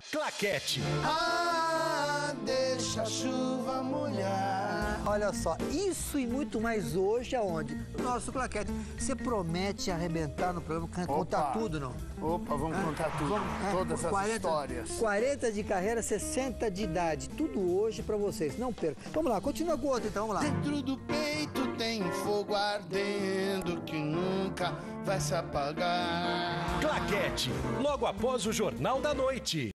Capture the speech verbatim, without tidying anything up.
Claquete. Ah, deixa a chuva molhar. Olha só, isso e muito mais hoje aonde? No nosso Claquete. Você promete arrebentar no programa, contar tudo, não? Opa, vamos ah, contar tudo. Vamos, é, todas as quarenta, histórias. quarenta de carreira, sessenta de idade. Tudo hoje pra vocês. Não perca. Vamos lá, continua com o outro então, vamos lá. Dentro do peito tem fogo ardendo que nunca vai se apagar. Claquete, logo após o Jornal da Noite.